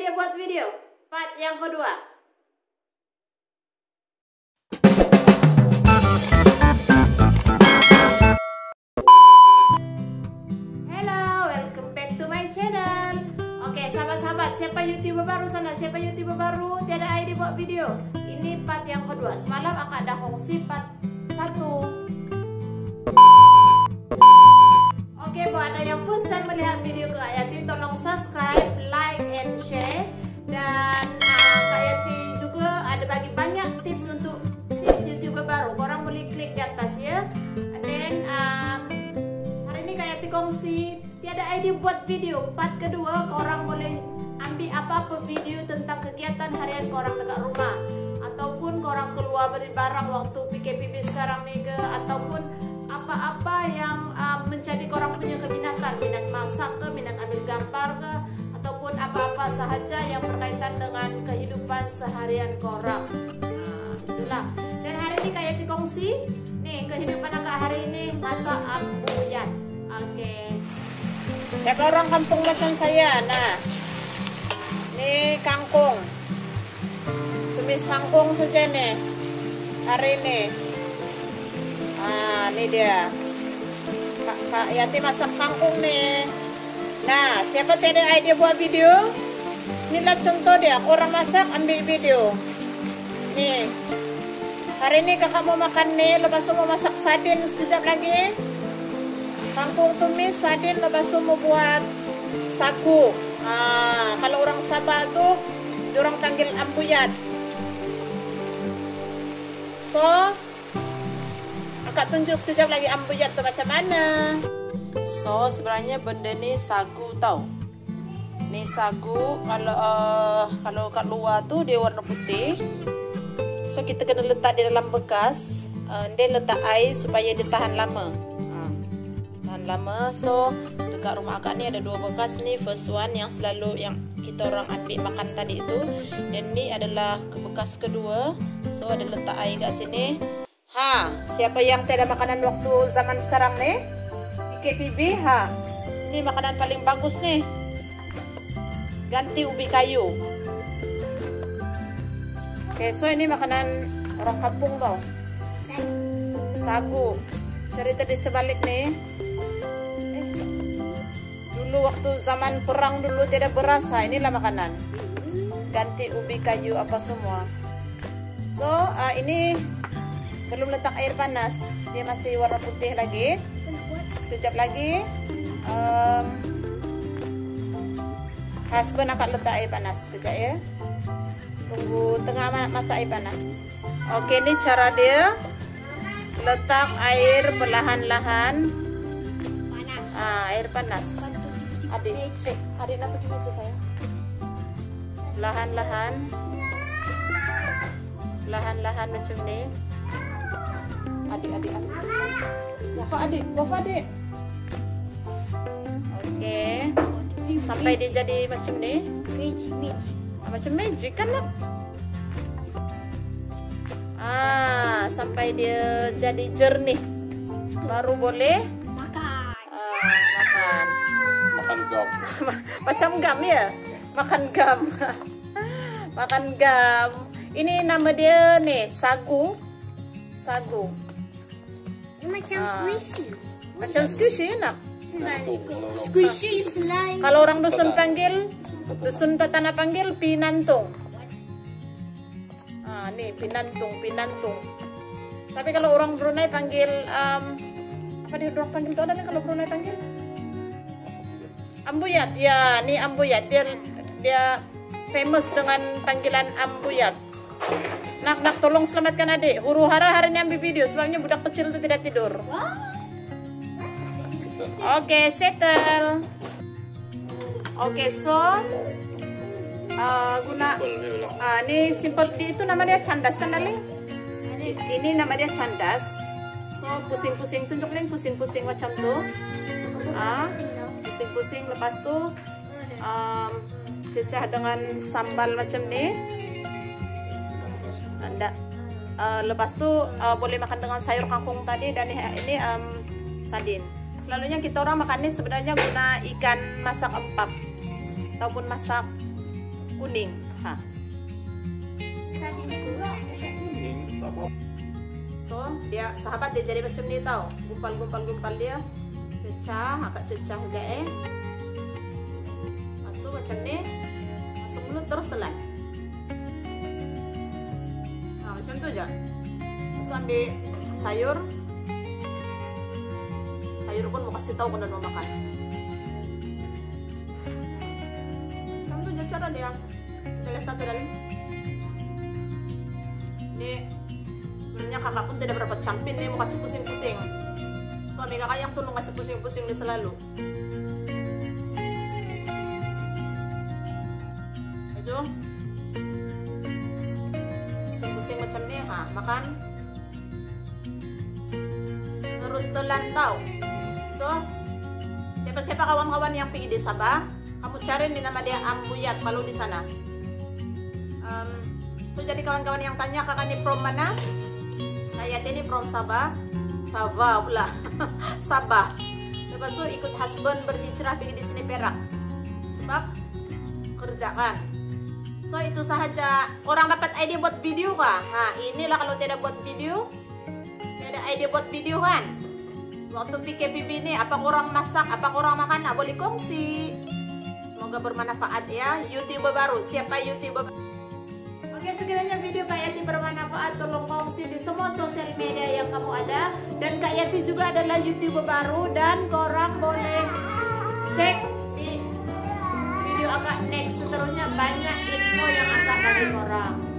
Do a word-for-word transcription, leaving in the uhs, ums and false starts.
dia buat video part yang kedua. Hello, welcome back to my channel. Oke, sahabat-sahabat, siapa YouTuber baru sana? Siapa YouTuber baru tiada ide buat video? Ini part yang kedua. Semalam aku ada kongsi part satu. Oke, buat ada yang first time melihat video Kak Yati, tolong subscribe, like, and share. Dan uh, Kak Yati juga ada bagi banyak tips untuk tips YouTuber baru. Korang boleh klik di atas ya. And then um, hari ini Kak Yati kongsi tiada idea buat video part kedua. Korang boleh ambil apa-apa video tentang kegiatan harian korang dekat rumah, ataupun korang keluar beli barang waktu P K P B sekarang ni ke, ataupun apa-apa yang uh, menjadi korang punya keminatan, minat masak ke, minat ambil gambar ke, ataupun apa-apa sahaja yang berkaitan dengan kehidupan seharian korang. Nah, itulah. Dan hari ini kayak dikongsi nih kehidupan agak hari ini masak ambuyan. Oke. Siapa orang kampung macam saya? Nah, ini kangkung. Tumis kangkung saja nih hari ini. Ah, ini dia Kak, Kak Yati masak kangkung nih. Nah, siapa tiada idea buat video? Inilah contoh dia, orang masak ambil video. Nih, hari ini kakak mau makan nih, lepas itu mau masak sardin sekejap lagi. Kangkung tumis, sardin, lepas itu mau buat sagu. Ah, kalau orang Sabah tuh, orang panggil ambuyat. So, kakak tunjuk sekejap lagi ambuyat tu macam mana. So sebenarnya benda ni sagu tau. Ni sagu kalau uh, kalau kat luar tu dia warna putih. So kita kena letak di dalam bekas. Uh, dia letak air supaya dia tahan lama. Uh, tahan lama. So dekat rumah akak ni ada dua bekas ni. First one yang selalu yang kita orang ambil makan tadi tu. Dan ni adalah bekas kedua. So ada letak air kat sini. Ha, siapa yang tiada makanan waktu zaman sekarang nih? P K P B, ha. Ini makanan paling bagus nih. Ganti ubi kayu. Oke, so ini makanan orang kampung tau. Sagu. Cerita di sebalik nih. Eh, dulu waktu zaman perang dulu tidak berasa. Inilah makanan. Ganti ubi kayu apa semua. So, uh, ini belum letak air panas, dia masih warna putih lagi. Sekejap lagi um, husband akan letak air panas. Sekejap ya, tunggu tengah masak air panas. Oke, ini cara dia letak air perlahan-lahan. Ah, air panas. Adik, eh, adik nak pergi itu saya. Perlahan-lahan, perlahan-lahan macam ni. Adik, adik, adik. Wafa adik, wafa adik. Oke. Sampai dia jadi macam ni. Magic, magic. Ah, macam magic kan nak? Ah, sampai dia jadi jernih. Baru boleh makan. Ah, makan. Makan gam. Macam gam ya? Makan gam. Makan gam. Ini nama dia nih, sagu. Sagu. Macam Ah. squishy. Macam squishy enak. Squishy slime. Kalau orang dusun panggil, dusun Tatana panggil pinantung. Ah, nih pinantung, pinantung. Tapi kalau orang Brunei panggil um, apa dia orang panggil tu ada nih kalau Brunei panggil? Ambuyat. Ya, nih ambuyat. Dia dia famous dengan panggilan ambuyat. Nak, nak tolong selamatkan adik. Huru hara hari ini ambil video sebabnya budak kecil itu tidak tidur. Oke, okay, settle. Oke, okay, so uh, guna uh, ini simple. Itu nama dia candas kan, Darling? Ini, ini nama dia candas. So pusing-pusing, tunjuk link pusing-pusing macam tu. Ah, pusing-pusing. Lepas tu um, cecah dengan sambal macam ni. Anda uh, lepas tu uh, boleh makan dengan sayur kangkung tadi dan ini, ini um, sardin. Selalunya kita orang makan ini sebenarnya guna ikan masak empap ataupun masak kuning. Ha. So, dia sahabat dia jadi macam ni tau. Gumpal-gumpal-gumpal dia. Cecah, agak cecah juga eh. Lepas tu macam ni. Masuk mulut terus telan. Nah, macam tu aja. Terus ambil sayur. Sayur pun mau kasih tahu kalau mau makan. Macam tu aja cara dia. Kita lihat satu dari. Ini sebenarnya kakak pun tidak berapa campin nih, mau kasih pusing-pusing. Suami kakak yang tuh ngasih pusing-pusing dia selalu. Itu pusing-pusing macam ni, ha, makan. Terus telan tau. So, siapa-siapa kawan-kawan yang pergi di Sabah, kamu cari di nama dia Ambuyat kalau di sana. Um, so jadi kawan-kawan yang tanya kakak ini from mana? Kayak ini from Sabah. Sabah pula. Sabah. Lepas itu ikut husband berhijrah pergi di sini Perak. Sebab kerjakan. So itu sahaja. Orang dapat ide buat video kah? Nah, inilah kalau tidak buat video. Tidak ada ide buat video kan? Waktu P K P B ini apa kurang masak, apa kurang makan, nah, boleh kongsi. Semoga bermanfaat ya. YouTuber baru. Siapa YouTuber baru? Oke, sekiranya video Kak Yati bermanfaat, tolong kongsi di semua sosial media yang kamu ada. Dan Kak Yati juga adalah YouTuber baru, dan korang boleh cek di video agak next seterusnya, banyak info yang akan bagi korang.